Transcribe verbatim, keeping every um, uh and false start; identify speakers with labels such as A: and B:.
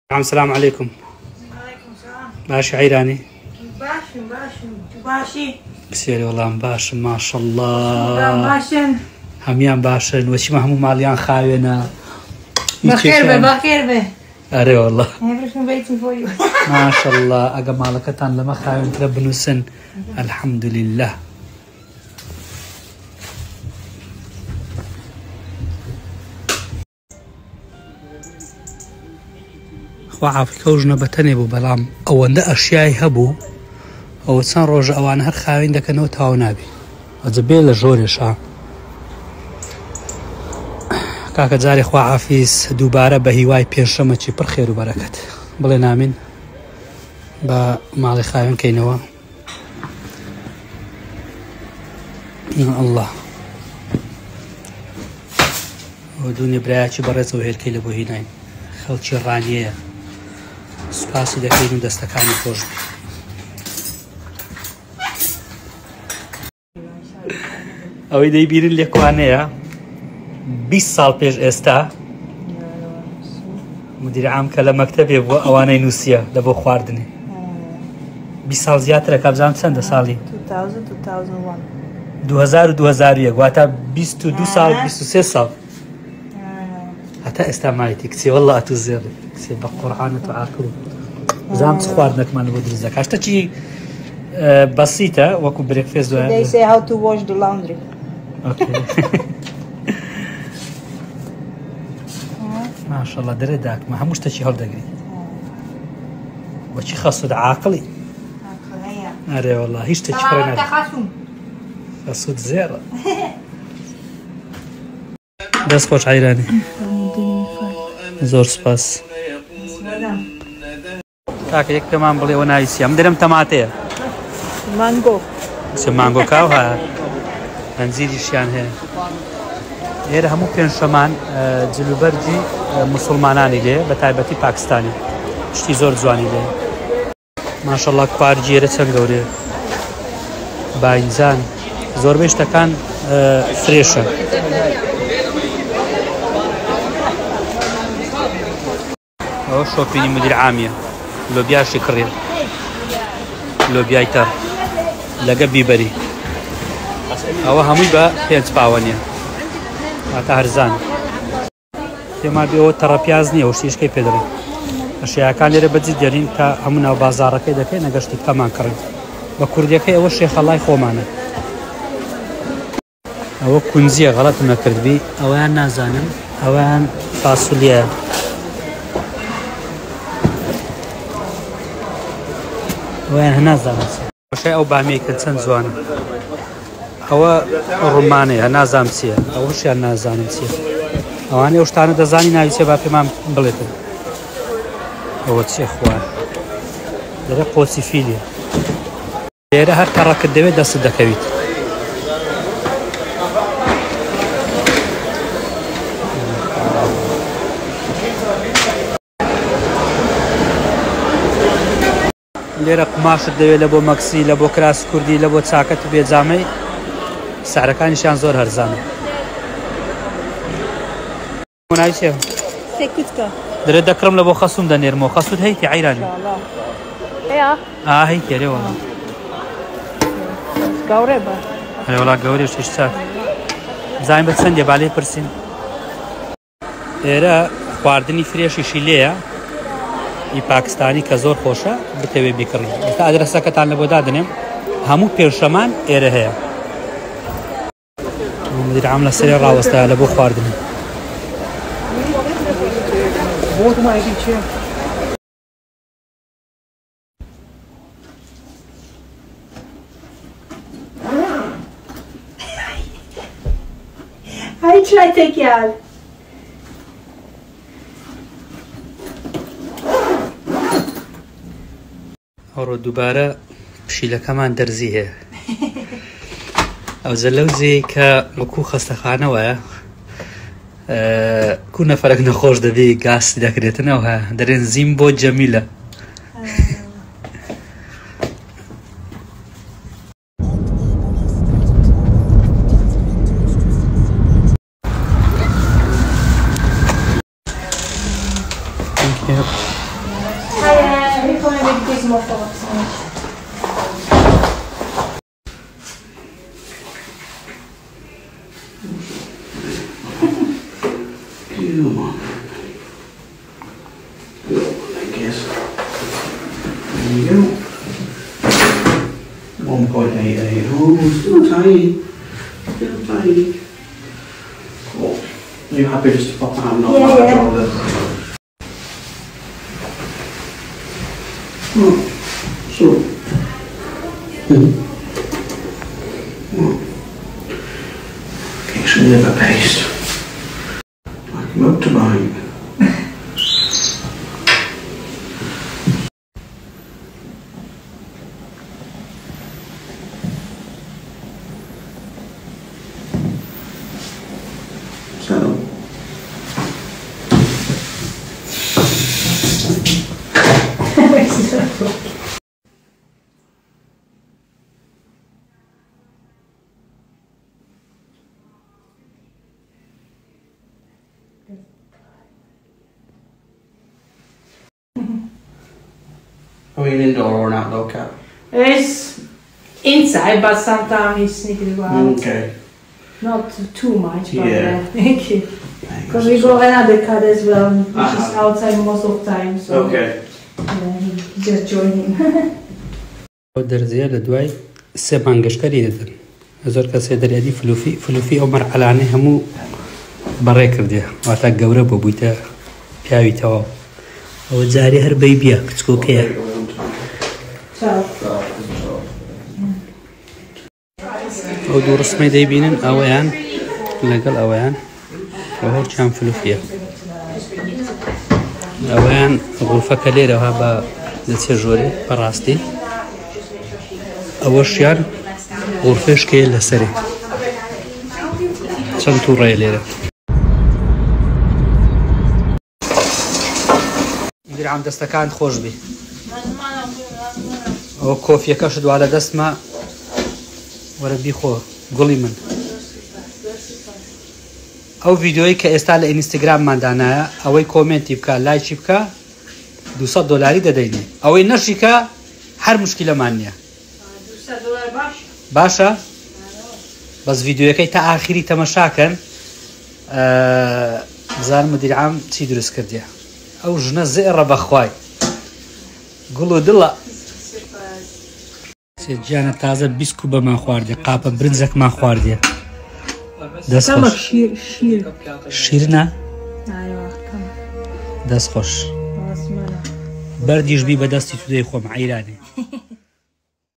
A: نعم السلام عليكم.
B: وعليكم السلام.
A: باشا عيراني؟
B: باشا باشا باشي.
A: بسيري والله باشا ما شاء الله.
B: باشا.
A: هميان باشا وشي ما همو ماليان خاوينا.
B: بخير به بخير به.
A: أري والله.
B: Everything waiting for you.
A: ما شاء الله أجا مالكتان لما خاوين تربنو سن. الحمد لله. وعافي كوجنا بتني بو بلام أو عند أشياء هبو أو تسان روج أو أنا هر خاوين دك نو تاو نابي أزبيل جوري شا كاك جاري خوا عافيس دوباره بهواي بينشمة شي برخير وبركات بلي نامين با مالي خاوين كينوا الله ودوني براياتي برز وهيل كيل بو هيناين خلچي رانيه سپاسی دەکەین و دەستەکانی خۆش بێ. ئەوەی دەیبیرن لێکوانەیە بیست ساڵ پێش ئێستا مدیر عام کە لە مەکتەبێ بووە ئەوانەی نووسیە لە بۆ خواردنێ. بیست ساڵ زیاترە کابزانم چەندە ساڵی؟ دوو هەزار و دوو هەزار و یەک واتە بیست و دوو ساڵ بیست و سێ ساڵ. هەتا ئێستا مایەتی کچێ وەڵڵا ئەتوو زێڕێ کچێ بە قورعانت و عاقڵ زام چ خواردنێکمان لە بۆ دروست دەکا شتێکی بەسیتە وەکو برێکفێست دوایە.
B: They say how to wash the laundry.
A: ماشەڵڵا دەرێ داکمە هەموو شتێکی هەڵدەگری بۆچی خەسوود عاقڵی ئەرێ وەڵڵا هیچ شتێکی پڕی نادێ خەسوود زێڕە. دەست خۆش عەیرانی. زۆر سپاس. کاکە یەک پێمان بڵێ ئەوە ناوی چییە؟ ئەم دەرەم تەماتەیە.
B: مانگۆ.
A: چ مانگۆ کاو هەیە؟ هەنجیریشیان هەیە. ئێرە هەموو پێنجشەمان جلوبەرجی موسڵمانانی لێ بە تایبەتی پاکستانی شتی زۆر جوانی لێ. ماشەڵڵا کوارجی ئێرە چەند گەورەیە. باینجان زۆربەی شتەکان فرێشە. ئەوە شۆپینی مدیر عامیە لۆبیاشی کڕێ لۆبیای تەڕ لەگە بیبەری ئەوە هەمووی بە پێنج پاوەنیە واتە هەرزان پێما بێەوە تەڕە پیاز نییە و شتیشکەی پێدەڕێن ئەشیاکان لێرە بەجێ دێرین تا هەموو ناو بازاڕەکەی دەکەین نەگەشتی کەمان کڕن بە کوردیەکەی ئەوە شێخەڵای خۆمانە ئەوە کونجیە غەڵەتم نەکردبی ئەویان نازانم ئەویان فاسولیە ویان هەنازانم بەشای ئەو بامەیەکە چەند جوانە ئەوە ڕوومانەیە هەنازانم چییە ئەوەشیان نازانم چییە ئەوانەی ئەو شتانە دەزانی ناوی چێ با پێمان بڵێتن ئەوە چێ خوار لێرە قۆچی فیلیە لێرە هەر تەڕەکت دەوێت دەست دەکەویت لێرە قماشت دەوێت لە بۆ مەکسی لە بۆ کراس کوردی لە بۆ چاکەت و بێجامەی سعرەکانیشیان زۆر هەرزانە. ناوی چێ؟
B: سێکوتکە.
A: دەرێت دەکڕم لە بۆ خەسووم دەنێرمەوە خەسوود هەیتی عەیرانی؟
B: هەیە؟
A: ئا هەیتێ لێ وەڵا.
B: گەورەی بە.
A: هەرێ وەڵا گەورەی شتیش چاک. زانین بە چەندێ با لێ پرسین. ئێرە خواردنی فرێشیشی لێیە ئی پاکستانی کە زۆر خۆشە بتەوێ بیکڕین. ئێستا ئەدرەسەکەتان لە بۆ دادنێم هەموو پێنجشەمان ئێرە هەیە. مدیر عام لە سەرێ ڕاوەستایە لە بۆ خواردنی.
B: I try take care.
A: ئەوڕۆ دووبارە پشیلەکەمان دەرزی هەیە ئەوجە لەو جێی کە وەکوو خەستەخانەوەیە کو نەفەرێک نەخۆش دەبێ گاسی دەکرێتنەوە هەیە دەرێن زیم بۆ جەمیلە
B: کنم یک دیز موافقت
C: Come on. I guess. There you go. one point eight eight. Oh, still tiny. Still tiny. Cool. Are you happy just to pop that out and not
B: Yeah,
C: large
B: yeah.
C: order? Oh, so. Hmm. Oh. Okay, some liver paste. Motorbike. So. Are we an indoor or an outdoor cat?
B: It's inside, but sometimes he sneaks to go out.
C: Okay.
B: Not too much, but
C: Yeah.
B: yeah. Thank you. Because we got another cat as well, which is
C: Uh-huh.
B: outside most of the time. So
C: Okay.
B: yeah, he just joining.
A: دەرزیە لە دوای سێ مانگەشکەری دەدەن زۆر کەسێ دەریادی فلوفی فلوفی ئەو مەرحەلانەی هەموو بەڕێ کردێ واتە گەورە بۆ بوویتە پیاوی تەواو ئەوە جارێ هەر بەیبیە کچکۆکەیە
B: Ciao.
A: ئەو دوو ڕسمەی دەیبینن ئەوەیان لەگەڵ ئەوەیان هەرچیان فلوفیە ئەوەیان غولفەکە لێرەوە بە دەچێ ژۆرێ بەڕاستی ئەوەشیان غورفێشکەیە لەسەرێ چەند تووڕەیە لێرە گرام دەستەکان خۆش بێ ئەوە کۆفیەکەش دوا لە دەستمە وەرە بیخۆ گوڵی من ئەو ڤیدیۆی کە ئێستا لە ئینستاگرامماندانایە ئەوەی کۆمنتی بکە لایکی بکە دووسەد دۆلاری دەدەینێ ئەوەی نەشیکە هەر موشکیلەمان نییە باشە بەس ڤیدیۆیەکەی تا ئاخری تەمەشاکەن بزانم مدیرعام چی دروست کردیە ئەو ژنە زێڕە بەخوای گوڵ و دڵە گیانە تازە بیسک و بەمان خواردێ قاپە برنجێکمان خواردێ دەست
B: Come
A: خۆش
B: شیر شیر.
A: شیرنە
B: Aywa, come.
A: دەست خۆش
B: Osmana.
A: بەردیش بی بە دەستی تو دەی خۆم عەیرانێ